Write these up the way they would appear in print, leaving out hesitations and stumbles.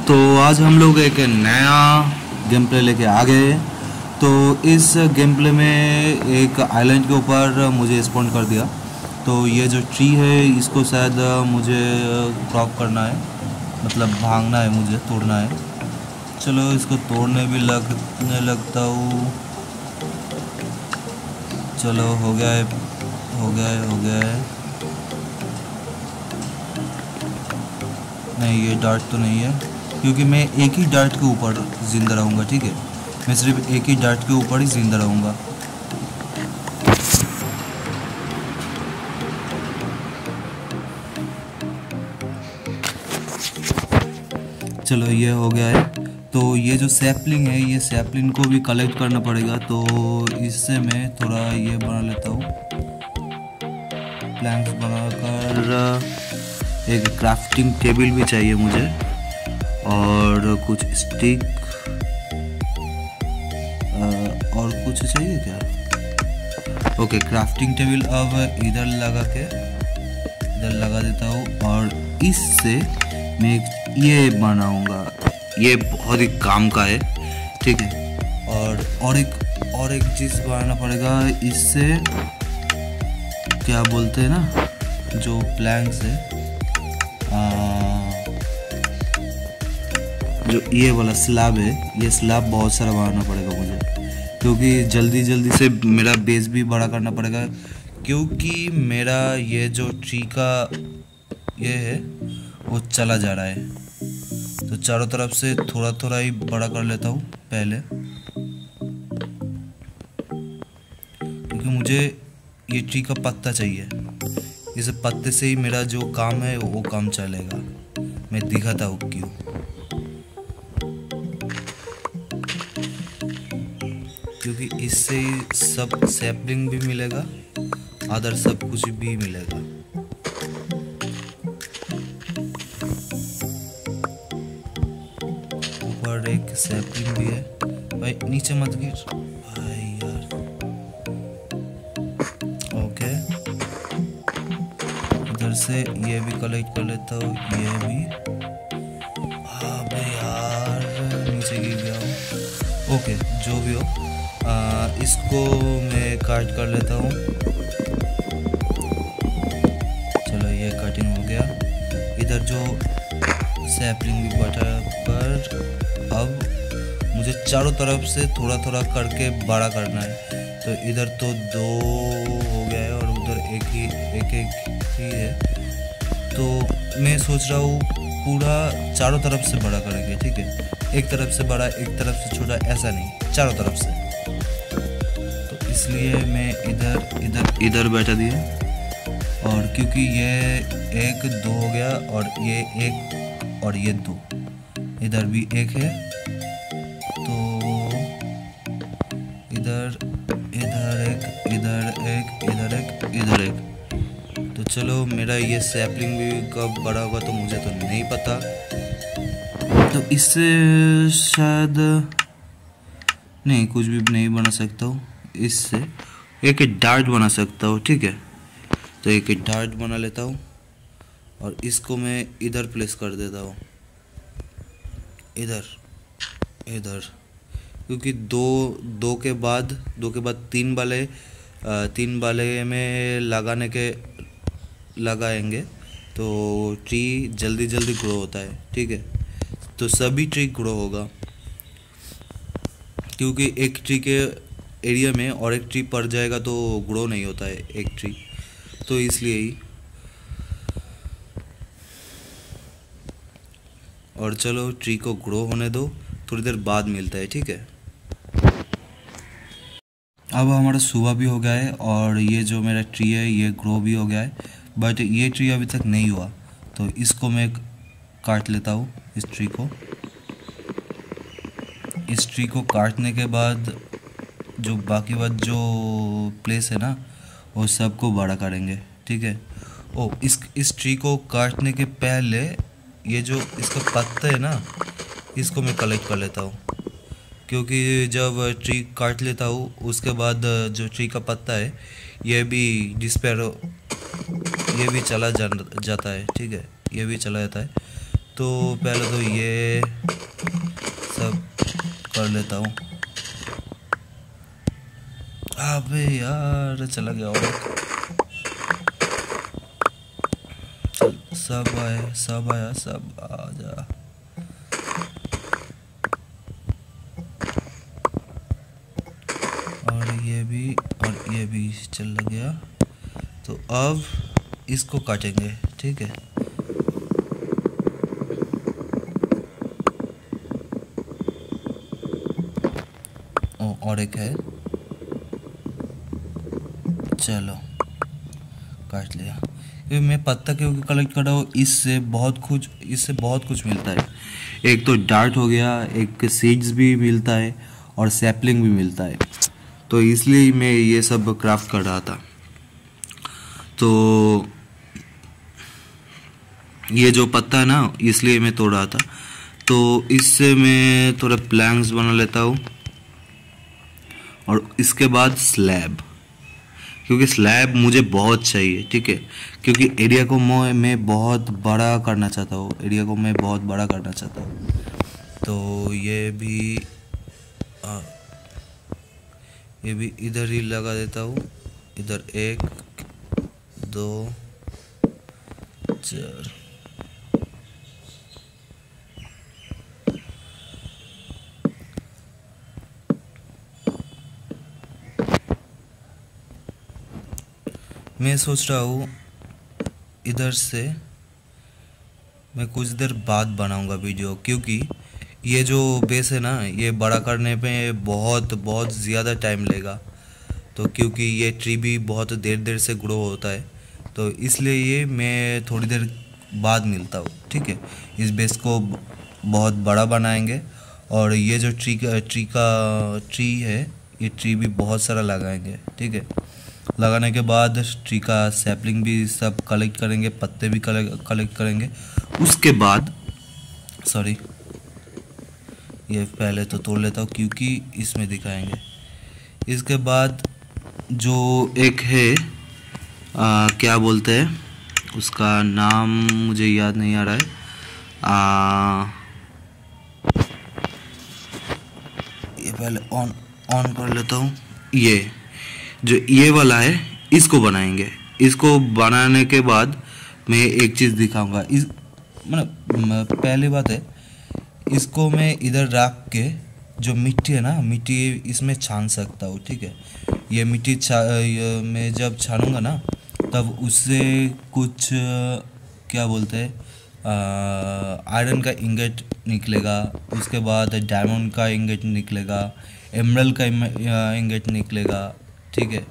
तो आज हम लोग एक नया गेम प्ले लेके आ गए। तो इस गेम प्ले में एक आइलैंड के ऊपर मुझे स्पॉन कर दिया। तो ये जो ट्री है इसको शायद मुझे क्रॉप करना है, मतलब भागना है, मुझे तोड़ना है। चलो इसको तोड़ने भी लगने लगता हूँ। चलो हो गया है, हो गया है, हो गया है। नहीं, ये डार्ट तो नहीं है, क्योंकि मैं एक ही डार्ट के ऊपर ज़िंदा रहूँगा। ठीक है, मैं सिर्फ एक ही डार्ट के ऊपर ही ज़िंदा रहूँगा। चलो ये हो गया है। तो ये जो सैपलिंग है, ये सैपलिंग को भी कलेक्ट करना पड़ेगा। तो इससे मैं थोड़ा ये बना लेता हूँ, प्लैंक्स बनाकर। एक क्राफ्टिंग टेबल भी चाहिए मुझे, और कुछ स्टिक और कुछ चाहिए क्या? ओके, क्राफ्टिंग टेबल अब इधर लगा देता हूँ। और इससे मैं ये बनाऊंगा, ये बहुत ही काम का है। ठीक है, और एक चीज़ बनाना पड़ेगा। इससे क्या बोलते हैं ना, जो प्लैंक्स है, जो ये वाला स्लैब है, ये स्लैब बहुत सारा बनाना पड़ेगा मुझे, क्योंकि जल्दी जल्दी से मेरा बेस भी बड़ा करना पड़ेगा। क्योंकि मेरा ये जो ट्री का ये है वो चला जा रहा है। तो चारों तरफ से थोड़ा थोड़ा ही बड़ा कर लेता हूँ पहले, क्योंकि मुझे ये ट्री का पत्ता चाहिए। इस पत्ते से ही मेरा जो काम है वो काम चलेगा। मैं दिखाता हूँ क्यों। क्योंकि इससे ही सब सैपलिंग भी मिलेगा, अदर सब कुछ भी मिलेगा। ऊपर एक सैपलिंग भी है। भाई नीचे मत गिर भाई यार। ओके, इधर से ये भी कलेक्ट कर लेता हूँ, ये भी। अबे यार नीचे गिर गया हूँ। ओके, जो भी हो, इसको मैं काट कर लेता हूँ। चलो ये कटिंग हो गया। इधर जो सैपलिंग भी बटा कर, अब मुझे चारों तरफ से थोड़ा थोड़ा करके बड़ा करना है। तो इधर तो 2 हो गया है और उधर एक ही है। तो मैं सोच रहा हूँ पूरा चारों तरफ से बड़ा करेंगे। ठीक है, एक तरफ से बड़ा, एक तरफ से छोटा, ऐसा नहीं, चारों तरफ से। तो इसलिए मैं इधर बैठा दिया। और क्योंकि ये 1 2 हो गया, और ये 1 और ये 2, इधर भी 1 है। तो इधर एक, इधर एक। तो चलो, मेरा ये सैपलिंग भी कब बड़ा होगा तो मुझे तो नहीं पता। तो इससे शायद नहीं, कुछ भी नहीं बना सकता हूँ। इससे एक डार्ट बना सकता हूँ। ठीक है, तो एक डार्ट बना लेता हूँ और इसको मैं इधर प्लेस कर देता हूँ, इधर। क्योंकि दो के बाद 3 वाले में लगाएंगे तो ट्री जल्दी ग्रो होता है। ठीक है, तो सभी ट्री ग्रो होगा, क्योंकि एक ट्री के एरिया में और एक ट्री पड़ जाएगा तो ग्रो नहीं होता है एक ट्री। तो इसलिए ही। और चलो, ट्री को ग्रो होने दो, थोड़ी देर बाद मिलता है। ठीक है, अब हमारा सुबह भी हो गया है और ये जो मेरा ट्री है ये ग्रो भी हो गया है। बट ये ट्री अभी तक नहीं हुआ, तो इसको मैं काट लेता हूँ। इस ट्री को काटने के बाद जो बाकी जो प्लेस है ना, वो सबको बड़ा करेंगे। ठीक है, इस ट्री को काटने के पहले ये जो इसका पत्ता है ना, इसको मैं कलेक्ट कर लेता हूँ। क्योंकि जब ट्री काट लेता हूँ उसके बाद जो ट्री का पत्ता है ये भी ये भी चला जाता है। ठीक है, ये भी चला जाता है। तो पहले तो ये सब कर लेता हूँ। अबे यार चला गया और सब आया सब आ जा। और ये भी चल गया। तो अब इसको काटेंगे, ठीक है। और एक है, चलो काट लिया। ये मैं पत्ता क्योंकि कलेक्ट कर रहा हूँ, इससे बहुत कुछ मिलता है। एक तो डार्ट हो गया, एक सीड्स भी मिलता है और सैपलिंग भी मिलता है। तो इसलिए मैं ये सब क्राफ्ट कर रहा था। तो ये जो पत्ता है ना, इसलिए मैं तोड़ रहा था। तो इससे मैं थोड़ा प्लैंक्स बना लेता हूँ और इसके बाद स्लैब, क्योंकि स्लैब मुझे बहुत चाहिए, ठीक है। क्योंकि एरिया को मैं बहुत बड़ा करना चाहता हूँ, तो ये भी इधर ही लगा देता हूँ। इधर 1 2 4। मैं सोच रहा हूँ इधर से मैं कुछ देर बाद बनाऊंगा वीडियो, क्योंकि ये जो बेस है ना, ये बड़ा करने पे बहुत ज़्यादा टाइम लेगा। तो क्योंकि ये ट्री भी बहुत देर से ग्रो होता है, तो इसलिए ये मैं थोड़ी देर बाद मिलता हूँ, ठीक है। इस बेस को बहुत बड़ा बनाएंगे और ये जो ट्री है, ये ट्री भी बहुत सारा लगाएंगे, ठीक है। लगाने के बाद ट्री का सैपलिंग भी सब कलेक्ट करेंगे, पत्ते भी कलेक्ट करेंगे। उसके बाद ये पहले तो तोड़ लेता हूँ क्योंकि इसमें दिखाएंगे। इसके बाद जो एक है क्या बोलते हैं उसका नाम, मुझे याद नहीं आ रहा है। ये पहले ऑन कर लेता हूँ। ये वाला है, इसको बनाएंगे। इसको बनाने के बाद मैं एक चीज़ दिखाऊंगा। मतलब पहली बात है, इसको मैं इधर रख के जो मिट्टी है ना, मिट्टी इसमें छान सकता हूँ, ठीक है। ये मिट्टी मैं जब छानूंगा ना, तब उससे कुछ क्या बोलते हैं आयरन का इंगेट निकलेगा। उसके बाद डायमंड का इंगेट निकलेगा, एमरल्ड का इंगेट निकलेगा, ठीक है।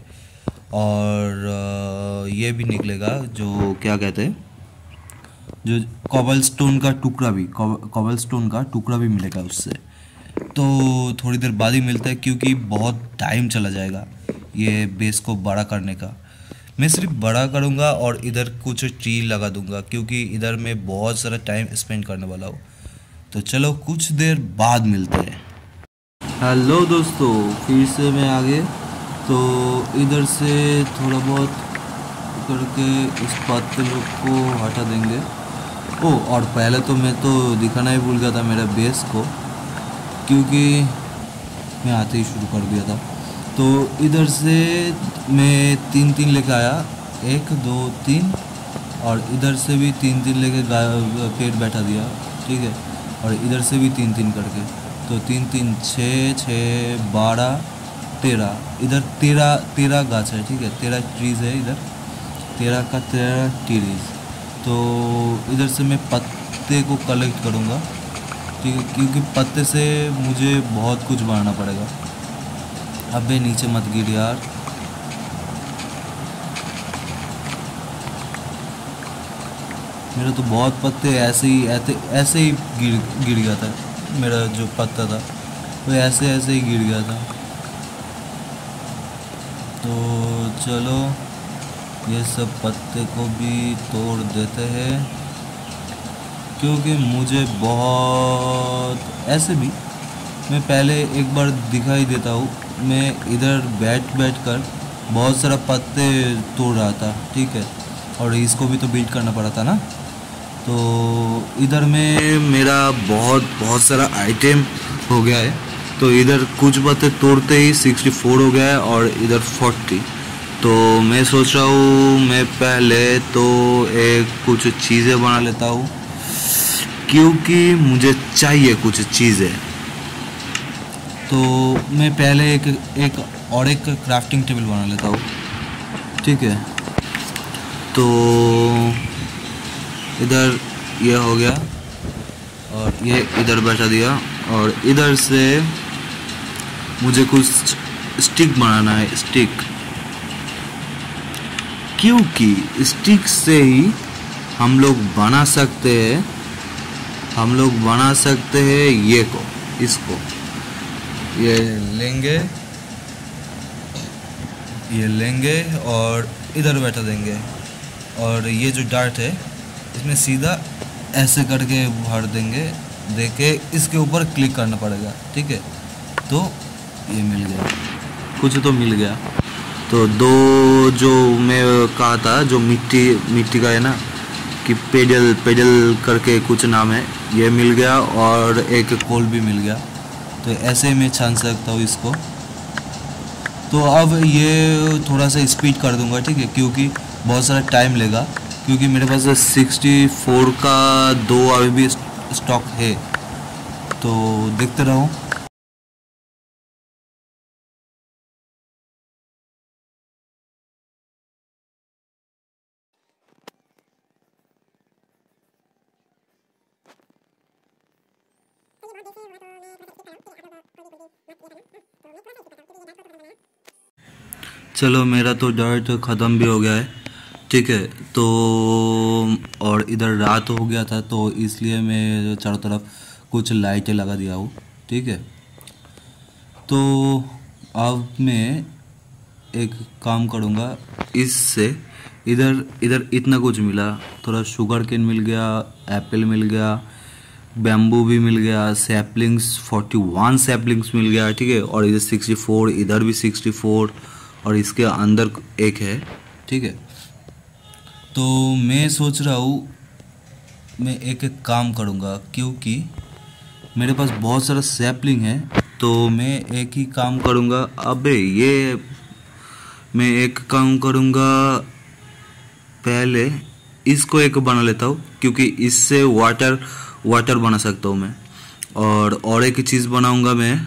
और ये भी निकलेगा जो क्या कहते हैं, जो कॉबलस्टोन का टुकड़ा भी मिलेगा उससे। तो थोड़ी देर बाद ही मिलता है, क्योंकि बहुत टाइम चला जाएगा ये बेस को बड़ा करने का। मैं सिर्फ बड़ा करूँगा और इधर कुछ ट्री लगा दूँगा, क्योंकि इधर मैं बहुत सारा टाइम स्पेंड करने वाला हूँ। तो चलो कुछ देर बाद मिलते हैं। हेलो दोस्तों, फिर से मैं आ गए। तो इधर से थोड़ा बहुत करके इस पत्ते को हटा देंगे। और पहले तो मैं तो दिखाना ही भूल गया था मेरा बेस को, क्योंकि मैं आते ही शुरू कर दिया था। तो इधर से मैं 3 लेके आया, 1 2 3, और इधर से भी 3 लेके पेड़ बैठा दिया, ठीक है। और इधर से भी 3 करके, तो 3 6 6 12 13। इधर 13 गाछ है, ठीक है। 13 ट्रीज है इधर, 13 ट्रीज। तो इधर से मैं पत्ते को कलेक्ट करूँगा, ठीक है, क्योंकि पत्ते से मुझे बहुत कुछ बनाना पड़ेगा। अबे नीचे मत गिर यार। मेरा तो बहुत पत्ते ऐसे ही गिर गया था। मेरा जो पत्ता था वो ऐसे ही गिर गया था। तो चलो ये सब पत्ते को भी तोड़ देते हैं, क्योंकि मुझे बहुत ऐसे भी मैं पहले एक बार दिखाई देता हूँ। मैं इधर बैठ कर बहुत सारा पत्ते तोड़ रहा था, ठीक है। और इसको भी तो बीट करना पड़ा था ना, तो इधर में मेरा बहुत सारा आइटम हो गया है। तो इधर कुछ बातें तोड़ते ही 64 हो गया है और इधर 40। तो मैं सोच रहा हूँ मैं पहले तो एक कुछ चीज़ें बना लेता हूँ, क्योंकि मुझे चाहिए कुछ चीज़ें। तो मैं पहले एक क्राफ्टिंग टेबल बना लेता हूँ, ठीक है। तो इधर ये हो गया और ये इधर बैठा दिया, और इधर से मुझे कुछ स्टिक बनाना है, स्टिक, क्योंकि स्टिक से ही हम लोग बना सकते हैं ये को, इसको ये लेंगे और इधर बैठा देंगे, और ये जो डार्ट है इसमें सीधा ऐसे करके भर देंगे, देके इसके ऊपर क्लिक करना पड़ेगा, ठीक है। तो ये मिल गया, कुछ तो मिल गया। तो दो जो मैं कहा था जो मिट्टी का है ना, कि पेडल करके कुछ नाम है, ये मिल गया, और एक कोल भी मिल गया। तो ऐसे मैं छान सकता हूँ इसको। तो अब ये थोड़ा सा स्पीड कर दूंगा, ठीक है, क्योंकि बहुत सारा टाइम लेगा, क्योंकि मेरे पास 64 का 2 अभी भी स्टॉक है। तो देखते रहो। चलो मेरा तो डाइट ख़त्म भी हो गया है, ठीक है। तो और इधर रात हो गया था, तो इसलिए मैं चारों तरफ कुछ लाइटें लगा दिया हूँ, ठीक है। तो अब मैं एक काम करूँगा, इससे इधर इतना कुछ मिला, थोड़ा शुगर केन मिल गया, एप्पल मिल गया, बैम्बू भी मिल गया, सैपलिंग्स 41 सैपलिंग्स मिल गया, ठीक है। और इधर 64, इधर भी 64, और इसके अंदर एक है, ठीक है। तो मैं सोच रहा हूँ मैं एक काम करूँगा, क्योंकि मेरे पास बहुत सारा सैपलिंग है। तो मैं एक ही काम करूँगा, मैं एक काम करूँगा, पहले इसको एक बना लेता हूँ, क्योंकि इससे वाटर बना सकता हूँ मैं। और एक चीज़ बनाऊँगा मैं,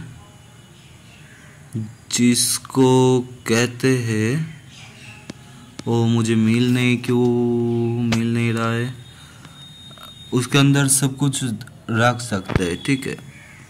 जिसको कहते हैं, वो मुझे मिल नहीं रहा है। उसके अंदर सब कुछ रख सकते हैं, ठीक है।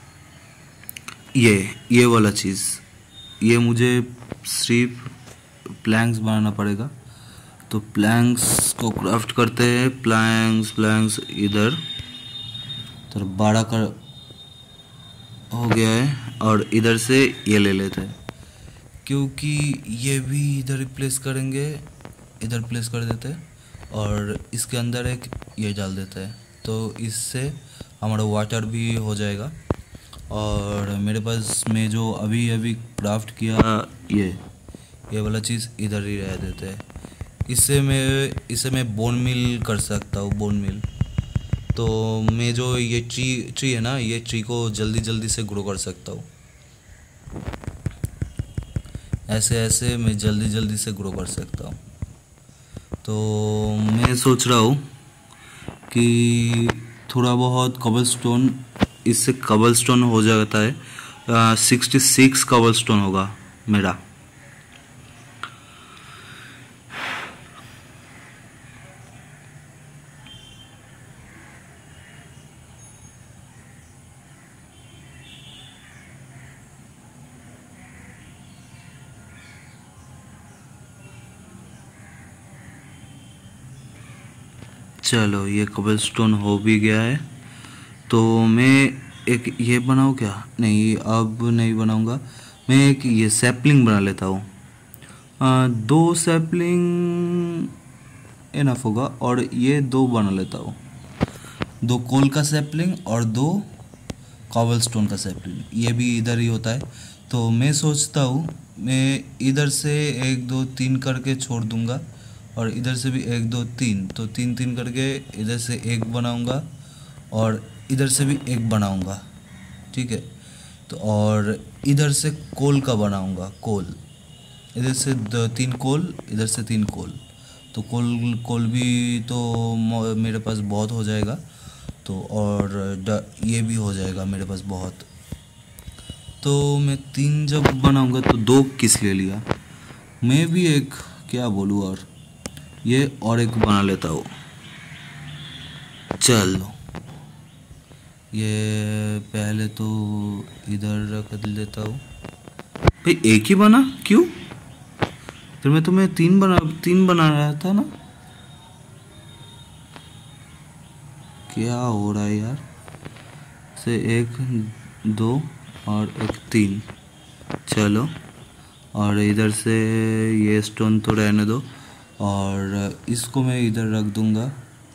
ये वाला चीज़, ये मुझे सिर्फ प्लैंक्स बनाना पड़ेगा। तो प्लैंक्स को क्राफ्ट करते हैं, प्लैंक्स इधर तो बड़ा कर हो गया है, और इधर से ये ले लेते हैं, क्योंकि ये भी इधर रिप्लेस करेंगे, इधर प्लेस कर देते हैं, और इसके अंदर एक ये डाल देते हैं। तो इससे हमारा वाटर भी हो जाएगा। और मेरे पास में जो अभी क्राफ्ट किया ये वाला चीज़ इधर ही रह देते हैं। इससे मैं बोन मिल कर सकता हूँ, बोन मिल। तो मैं जो ये ट्री है ना, ये ट्री को जल्दी से ग्रो कर सकता हूँ। ऐसे मैं जल्दी से ग्रो कर सकता हूँ। तो मैं सोच रहा हूँ कि थोड़ा बहुत कबलस्टोन, इससे कबलस्टोन हो जाता है। 66 कबलस्टोन होगा मेरा। चलो ये कबलस्टोन हो भी गया है। तो मैं एक ये बनाऊँ क्या? नहीं, अब नहीं बनाऊँगा। मैं एक ये सैपलिंग बना लेता हूँ। 2 सैपलिंग इनफ होगा, और ये 2 बना लेता हूँ। 2 कोल का सैपलिंग और 2 कॉबलस्टोन का सैपलिंग। ये भी इधर ही होता है। तो मैं सोचता हूँ मैं इधर से 1 2 3 करके छोड़ दूँगा, और इधर से भी 1 2 3, तो 3 3 करके इधर से एक बनाऊंगा और इधर से भी एक बनाऊंगा, ठीक है। तो और इधर से कोल का बनाऊंगा, कोल इधर से 3 कोल, इधर से 3 कोल, तो कोल कोल भी तो मेरे पास बहुत हो जाएगा। तो और ये भी हो जाएगा मेरे पास बहुत। तो मैं 3 जब बनाऊंगा तो 2 किस ले लिया, मैं भी एक क्या बोलूँ, और ये और एक बना लेता हूँ। चलो ये पहले तो इधर रख देता हूँ। भाई एक ही बना क्यों? फिर मैं तुम्हें 3 बना रहा था ना, क्या हो रहा है यार? से 1 2 और 1 3, चलो। और इधर से ये स्टोन तो रहने दो, और इसको मैं इधर रख दूंगा।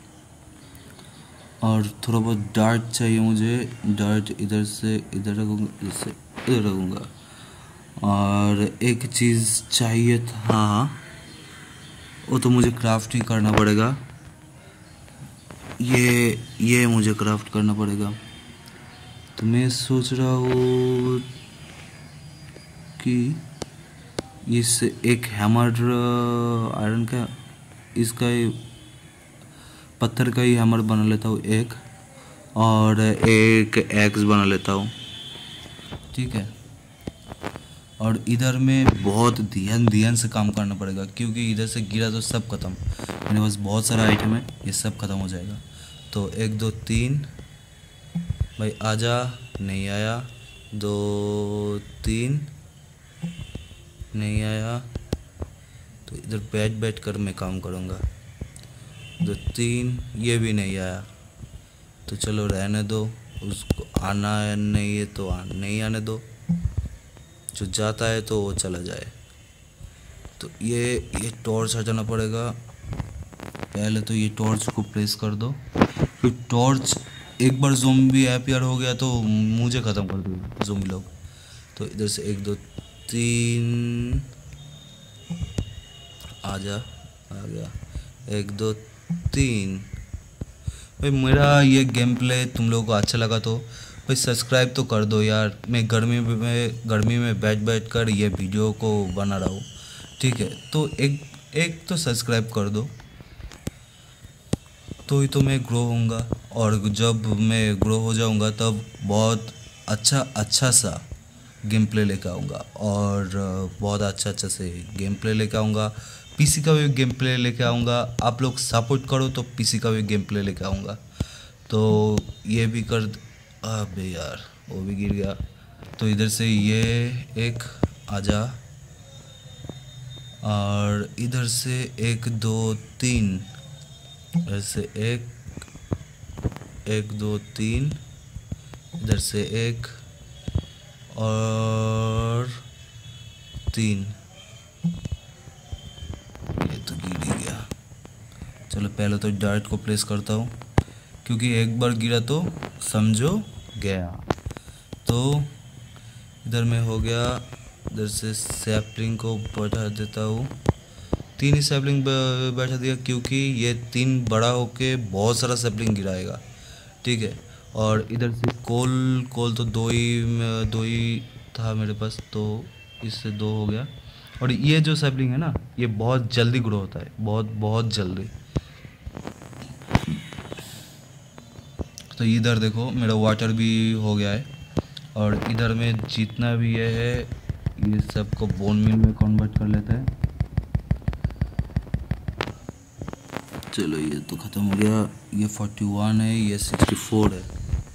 और थोड़ा बहुत डार्ट चाहिए मुझे, डार्ट इधर से इधर रखूँगा, इससे इधर रखूँगा। और एक चीज़ चाहिए था, हाँ वो तो मुझे क्राफ्ट ही करना पड़ेगा, ये मुझे क्राफ्ट करना पड़ेगा। तो मैं सोच रहा हूँ कि इससे एक हैमर, आयरन का, इसका पत्थर का ही हैमर बना लेता हूँ एक, और एक एक्स बना लेता हूँ, ठीक है। और इधर में बहुत ध्यान से काम करना पड़ेगा, क्योंकि इधर से गिरा तो सब खत्म। मेरे पास बहुत सारा आइटम है, ये सब खत्म हो जाएगा। तो 1 2 3, भाई आजा, नहीं आया। 2 3, नहीं आया। तो इधर बैठ कर मैं काम करूँगा। 2 3, ये भी नहीं आया। तो चलो रहने दो, उसको आना नहीं है तो नहीं आने दो, जो जाता है तो वो चला जाए। तो ये टॉर्च हटाना पड़ेगा। पहले तो ये टॉर्च को प्रेस कर दो, फिर टॉर्च एक बार ज़ोंबी अपीयर हो गया तो मुझे ख़त्म कर दो ज़ोंबी लोग। तो इधर से 1 2 3, आ गया 1 2 3। भाई मेरा ये गेम प्ले तुम लोगों को अच्छा लगा तो भाई सब्सक्राइब तो कर दो यार। मैं गर्मी में बैठ कर ये वीडियो को बना रहा हूँ, ठीक है। तो एक तो सब्सक्राइब कर दो, तो ही तो मैं ग्रो होऊंगा। और जब मैं ग्रो हो जाऊंगा तब बहुत अच्छा सा गेम प्ले लेकर आऊँगा, और बहुत अच्छा से गेम प्ले लेकर आऊँगा। पीसी का भी गेम प्ले लेके आऊँगा। आप लोग सपोर्ट करो तो पीसी का भी गेम प्ले लेके आऊँगा। तो ये भी कर, अबे यार वो भी गिर गया। तो इधर से ये एक आजा, और इधर से 1 2 3, इधर से 1 2 3, इधर से 1 और 3, ये तो गिर ही गया। चलो पहले तो डार्ट को प्लेस करता हूँ, क्योंकि एक बार गिरा तो समझो गया। तो इधर में हो गया। इधर से सैपलिंग को बैठा देता हूँ, 3 ही सैपलिंग बैठा दिया, क्योंकि ये 3 बड़ा होके बहुत सारा सैपलिंग गिराएगा, ठीक है। और इधर से कोल तो दो ही था मेरे पास, तो इससे 2 हो गया। और ये जो सैपलिंग है ना, ये बहुत जल्दी ग्रो होता है, बहुत जल्दी। तो इधर देखो मेरा वाटर भी हो गया है, और इधर में जितना भी ये है ये सबको बोन मिल में कन्वर्ट कर लेता है। चलो ये तो ख़त्म हो गया। ये 41 है, ये 64 है।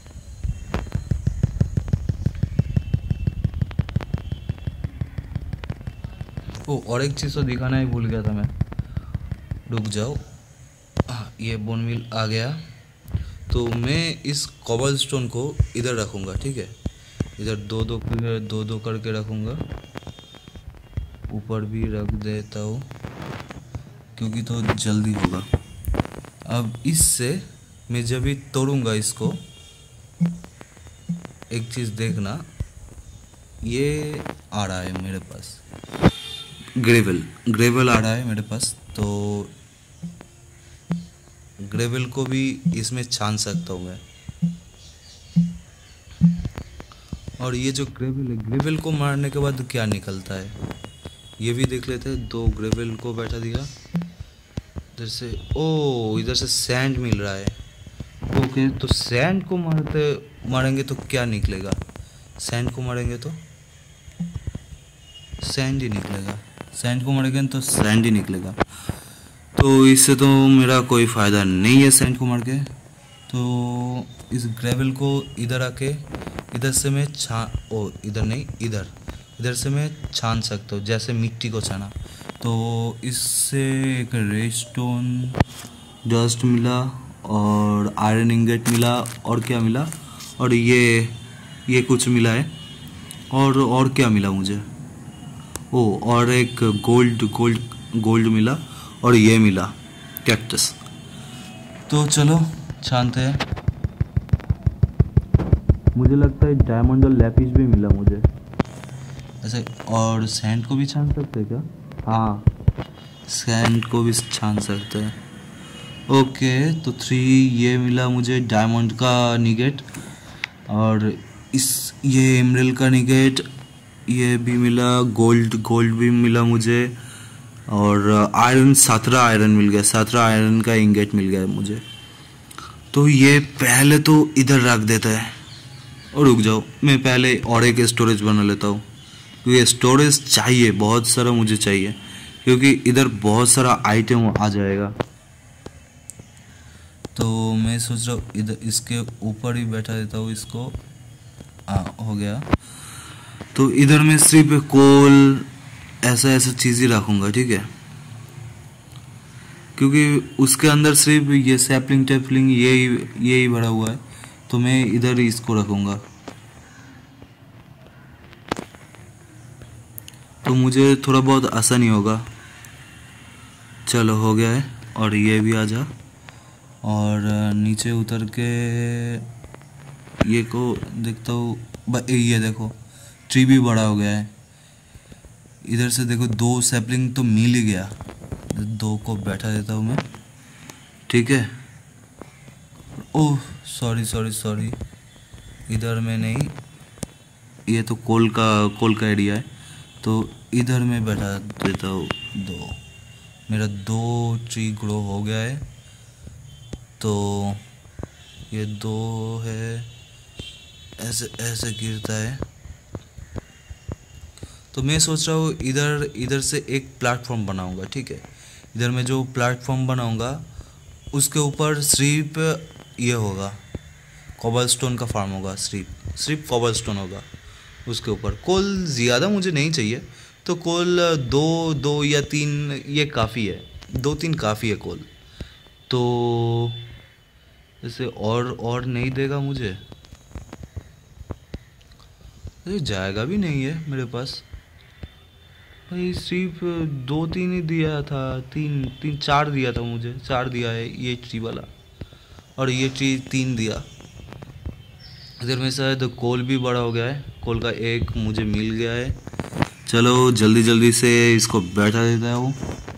ओ और एक चीज़ तो दिखाना ही भूल गया था मैं, रुक जाओ। हाँ ये बोन मिल आ गया। तो मैं इस कॉबल स्टोन को इधर रखूँगा, ठीक है। इधर दो करके रखूँगा, ऊपर भी रख देता हूँ, क्योंकि तो जल्दी होगा। अब इससे मैं जब भी तोड़ूँगा इसको, एक चीज़ देखना, ये आ रहा है मेरे पास, ग्रेवल आ रहा है मेरे पास। तो ग्रेवल को भी इसमें छान सकता हूँ मैं। और ये जो ग्रेवल है, ग्रेवल को मारने के बाद क्या निकलता है ये भी देख लेते हैं। 2 ग्रेवल को बैठा दिया इधर से। ओ इधर से सैंड मिल रहा है। ओके, तो सैंड को मारेंगे तो क्या निकलेगा? सैंड को मारेंगे तो सैंड ही निकलेगा। सैंड को मारेंगे तो सैंड ही निकलेगा। तो इससे तो मेरा कोई फ़ायदा नहीं है सैंड को मार के। तो इस ग्रेवल को इधर आके इधर से मैं इधर नहीं, इधर से मैं छान सकता हूँ, जैसे मिट्टी को छाना। तो इससे एक रेडस्टोन डस्ट मिला और आयरन इंगेट मिला और क्या मिला, और ये कुछ मिला है। और क्या मिला मुझे? और एक गोल्ड मिला और ये मिला कैक्टस। तो चलो छानते हैं। मुझे लगता है डायमंड और लैपिस भी मिला मुझे ऐसे। और सैंड को भी छान सकते हैं क्या? हाँ, सैंड को भी छान सकते हैं। ओके, तो 3 ये मिला मुझे डायमंड का निगेट, और ये एमरल्ड का निगेट, ये भी मिला। गोल्ड भी मिला मुझे, और आयरन 17 आयरन मिल गया। 17 आयरन का इंगेट मिल गया मुझे। तो ये पहले तो इधर रख देता है। और रुक जाओ, मैं पहले और एक स्टोरेज बना लेता हूँ, क्योंकि स्टोरेज चाहिए, बहुत सारा मुझे चाहिए, क्योंकि इधर बहुत सारा आइटम आ जाएगा। तो मैं सोच रहा हूँ इधर इसके ऊपर ही बैठा देता हूँ इसको। हो गया। तो इधर मैं सिर्फ कोल ऐसा चीज़ ही रखूँगा, ठीक है, क्योंकि उसके अंदर सिर्फ ये सैपलिंग टैपलिंग यही भरा हुआ है। तो मैं इधर इसको रखूँगा, तो मुझे थोड़ा बहुत आसानी होगा। चलो हो गया है। और ये भी आ जा, और नीचे उतर के ये को देखता हूँ। ये देखो ट्री भी बड़ा हो गया है। इधर से देखो 2 सैपलिंग तो मिल ही गया। 2 को बैठा देता हूँ मैं, ठीक है। ओह सॉरी, इधर में नहीं, ये तो कोल का एरिया है। तो इधर में बैठा देता हूँ 2। मेरा 2 ट्री ग्रो हो गया है। तो ये 2 है, ऐसे गिरता है। तो मैं सोच रहा हूँ इधर से एक प्लेटफॉर्म बनाऊंगा, ठीक है। इधर में जो प्लेटफॉर्म बनाऊंगा उसके ऊपर सिर्फ ये होगा, कोबलस्टोन का फार्म होगा। सिर्फ कोबलस्टोन होगा उसके ऊपर। कोल ज़्यादा मुझे नहीं चाहिए, तो कोल 2 या 3 ये काफ़ी है। 2-3 काफ़ी है कोल। तो जैसे और नहीं देगा मुझे, अरे जाएगा भी नहीं है मेरे पास भाई। सिर्फ 2-3 ही दिया था, 4 दिया था मुझे। 4 दिया है ये ट्री वाला, और ये ट्री 3 दिया। इधर में शायद कोल भी बड़ा हो गया है। कोल का 1 मुझे मिल गया है। चलो जल्दी से इसको बैठा देता हूँ।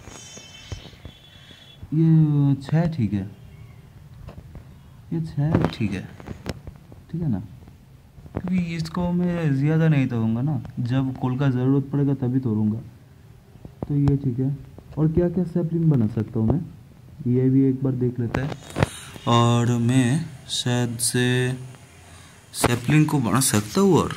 ये 6 ठीक है, ये 6 ठीक है ना, क्योंकि इसको मैं ज़्यादा नहीं तोड़ूंगा ना, जब कोल का ज़रूरत पड़ेगा तभी तोड़ूंगा। तो ये ठीक है। और क्या क्या सैपलिंग बना सकता हूँ मैं, ये भी एक बार देख लेता है। और मैं शायद से सैपलिंग को बना सकता हूँ। और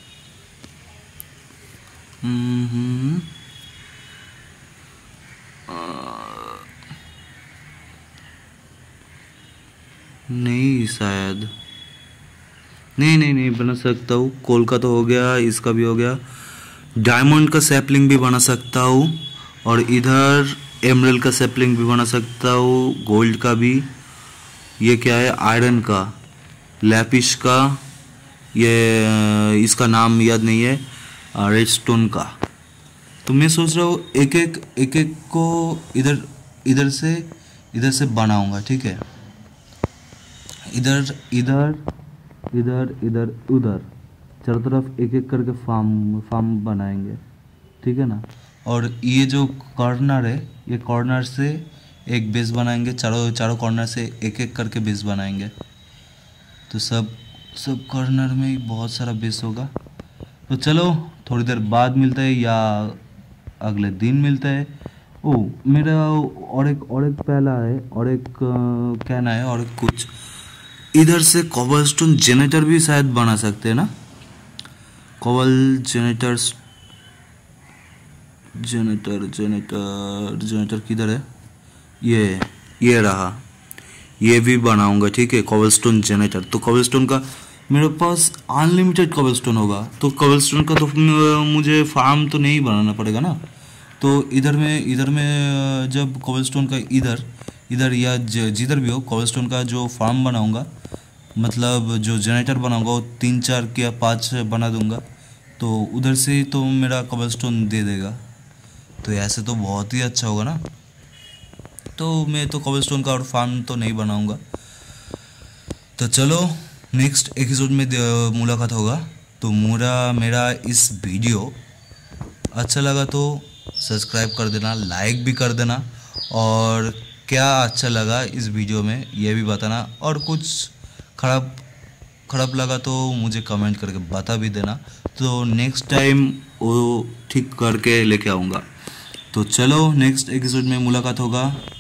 नहीं, शायद नहीं बना सकता हूँ। कोल का तो हो गया, इसका भी हो गया। डायमंड का सैपलिंग भी बना सकता हूँ, और इधर एमरल्ड का सैपलिंग भी बना सकता हूँ, गोल्ड का भी। ये क्या है? आयरन का, लैपिस का, ये इसका नाम याद नहीं है, रेडस्टोन का। तो मैं सोच रहा हूँ एक को इधर से बनाऊंगा, ठीक है। इधर उधर चारों तरफ एक करके फार्म बनाएंगे, ठीक है ना। और ये जो कॉर्नर है, ये कॉर्नर से एक बेस बनाएंगे, चारों कॉर्नर से एक एक करके बेस बनाएंगे। तो सब कॉर्नर में ही बहुत सारा बेस होगा। तो चलो थोड़ी देर बाद मिलता है या अगले दिन मिलता है। ओ मेरा और एक पहला है, और एक कहना है, और कुछ इधर से कॉबलस्टोन जनरेटर भी शायद बना सकते हैं ना। कॉबल जनरेटर किधर है? ये रहा, ये भी बनाऊंगा, ठीक है। कॉबलस्टोन जनरेटर, तो कॉबलस्टोन का मेरे पास अनलिमिटेड कॉबलस्टोन होगा, तो कॉबलस्टोन का तो मुझे फार्म तो नहीं बनाना पड़ेगा ना। तो इधर में जब कॉबलस्टोन का इधर या जिधर भी हो कॉबलस्टोन का जो फार्म बनाऊंगा, मतलब जो जनरेटर बनाऊंगा वो 3-4 या 5 बना दूंगा, तो उधर से ही तो मेरा कॉबलस्टोन दे देगा। तो ऐसे तो बहुत ही अच्छा होगा ना। तो मैं तो कॉबलस्टोन का और फार्म तो नहीं बनाऊंगा। तो चलो नेक्स्ट एपिसोड में मुलाकात होगा। तो मेरा इस वीडियो अच्छा लगा तो सब्सक्राइब कर देना, लाइक भी कर देना, और क्या अच्छा लगा इस वीडियो में ये भी बताना, और कुछ खराब लगा तो मुझे कमेंट करके बता भी देना। तो नेक्स्ट टाइम वो ठीक करके लेके आऊँगा। तो चलो नेक्स्ट एपिसोड में मुलाकात होगा।